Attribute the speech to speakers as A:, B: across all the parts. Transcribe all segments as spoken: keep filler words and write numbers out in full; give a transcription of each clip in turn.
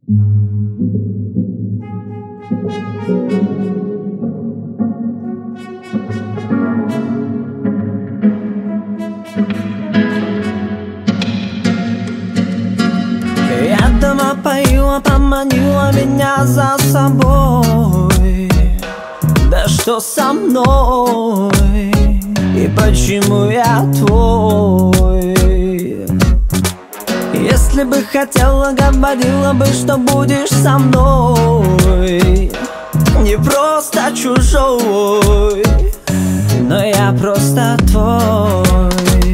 A: Я дома пою, а поманила меня за собой. Да что со мной? И почему я твой? Если бы хотела, говорила бы, что будешь со мной. Не просто чужой, но я просто твой.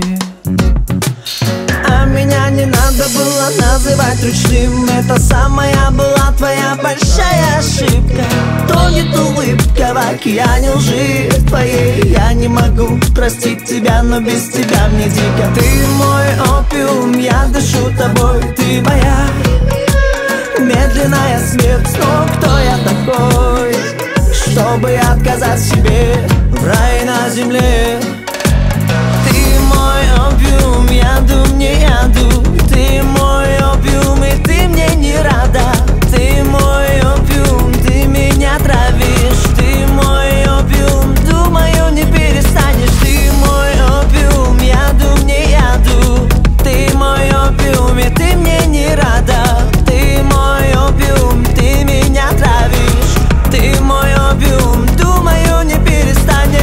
A: А меня не надо было называть ручным. Это самая была твоя большая ошибка. Тонет улыбка в океане лжи твоей. Я не могу простить тебя, но без тебя мне дико. Ты мой опиум, я дышу тобой. Ты моя медленная смерть. Но кто я такой, чтобы отказать себе в рай на земле? Ты мой опиум, яду мне яду. Ты мой опиум, и ты мне не рада. Ты мой опиум, ты меня травишь. Ты мой опиум, думаю, не перестанешь. Ты мой опиум, яду мне яду. Ты мой опиум, и ты мне не рада. Ты мой опиум, ты меня травишь. Ты мой опиум, думаю, не перестанешь.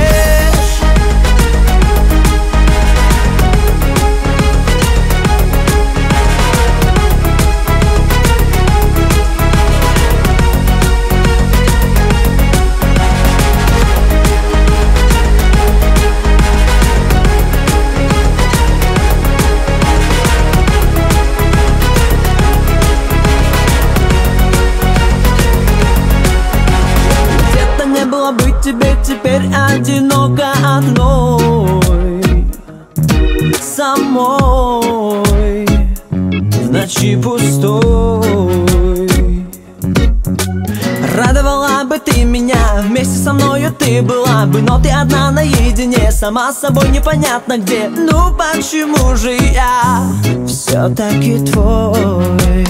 A: Быть тебе теперь одиноко одной, самой, в ночи пустой. Радовала бы ты меня, вместе со мною ты была бы. Но ты одна наедине, сама с собой непонятно где. Ну почему же я все-таки твой?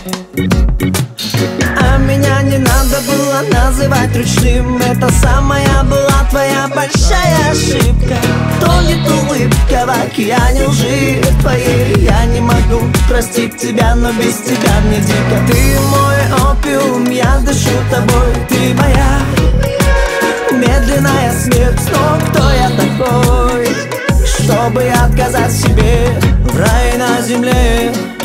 A: А меня не надо было называть ручным. Это самая была твоя большая ошибка. Тонет улыбка в океане лжи твоей. Я не могу простить тебя, но без тебя мне дико. Ты мой опиум, я дышу тобой. Ты моя медленная смерть. Но кто я такой, чтобы отказать себе в рай на земле?